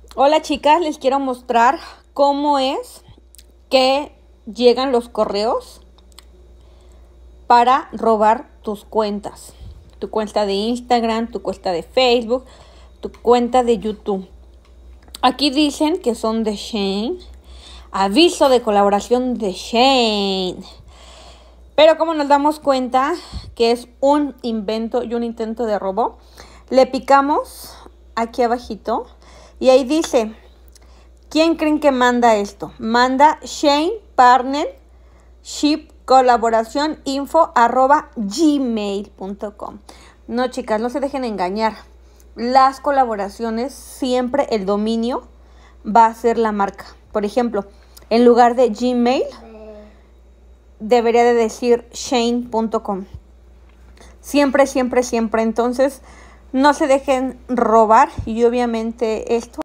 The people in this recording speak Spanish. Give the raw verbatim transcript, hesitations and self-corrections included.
Hola chicas, les quiero mostrar cómo es que llegan los correos para robar tus cuentas. Tu cuenta de Instagram, tu cuenta de Facebook, tu cuenta de YouTube. Aquí dicen que son de Shein. Aviso de colaboración de Shein. Pero como nos damos cuenta que es un invento y un intento de robo, le picamos aquí abajito y ahí dice, ¿quién creen que manda esto? Manda Shein Partner Ship Colaboración Info arroba gmail punto com. No, chicas, no se dejen engañar. Las colaboraciones, siempre el dominio va a ser la marca. Por ejemplo, en lugar de Gmail, debería de decir shein punto com. Siempre, siempre, siempre. Entonces, no se dejen robar y obviamente esto